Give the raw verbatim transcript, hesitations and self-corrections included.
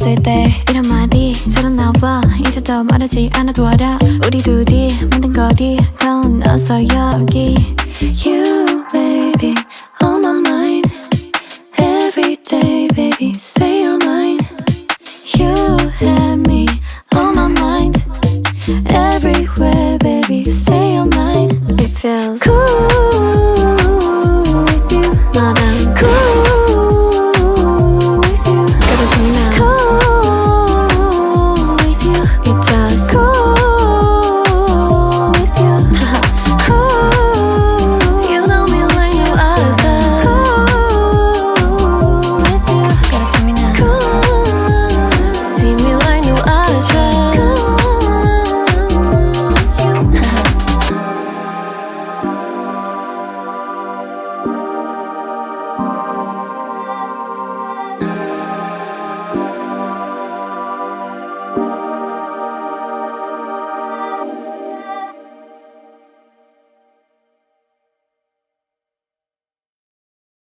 있을 때 이런 말이처럼 나와. 이제 더 말하지 않아도 알아. 우리 둘이 만든 거리 건너서 여기. You baby on my mind every day baby say you're mine. You have me on my mind everywhere baby say you're mine. It feels cool